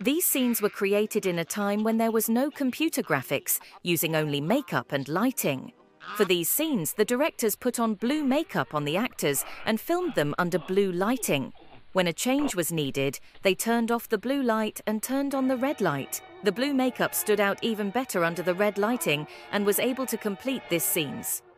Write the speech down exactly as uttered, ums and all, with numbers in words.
These scenes were created in a time when there was no computer graphics, using only makeup and lighting. For these scenes, the directors put on blue makeup on the actors and filmed them under blue lighting. When a change was needed, they turned off the blue light and turned on the red light. The blue makeup stood out even better under the red lighting and was able to complete these scenes.